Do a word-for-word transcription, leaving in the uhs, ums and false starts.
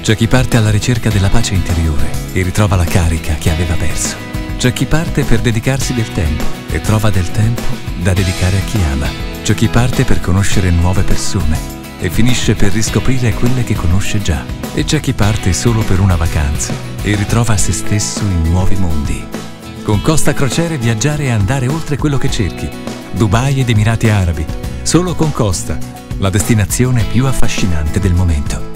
C'è chi parte alla ricerca della pace interiore e ritrova la carica che aveva perso. C'è chi parte per dedicarsi del tempo e trova del tempo da dedicare a chi ama. C'è chi parte per conoscere nuove persone e finisce per riscoprire quelle che conosce già. E c'è chi parte solo per una vacanza e ritrova se stesso in nuovi mondi. Con Costa Crociere viaggiare e andare oltre quello che cerchi. Dubai ed Emirati Arabi. Solo con Costa, la destinazione più affascinante del momento.